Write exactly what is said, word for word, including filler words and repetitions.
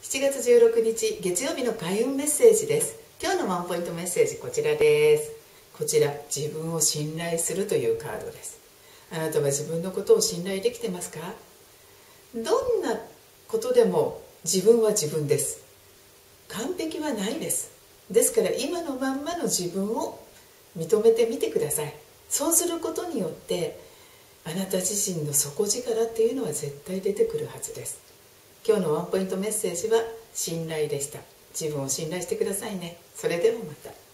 しちがつじゅうろくにち月曜日の開運メッセージです。今日のワンポイントメッセージ、こちらです。こちら、自分を信頼するというカードです。あなたは自分のことを信頼できてますか？どんなことでも自分は自分です。完璧はないです。ですから今のまんまの自分を認めてみてください。そうすることによってあなた自身の底力っていうのは絶対出てくるはずです。今日のワンポイントメッセージは信頼でした。自分を信頼してくださいね。それではまた。